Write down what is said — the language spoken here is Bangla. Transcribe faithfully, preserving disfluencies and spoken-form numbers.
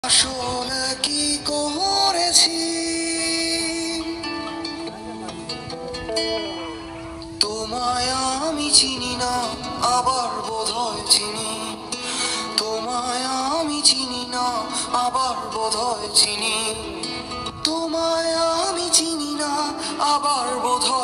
আসলে কি করেছি তোমায় আমি চিনি না, আবার বোধহয় চিনি। তোমায় আমি চিনি না, আবার বোধহয় চিনি। তোমায় আমি চিনি না, আবার বোধহয়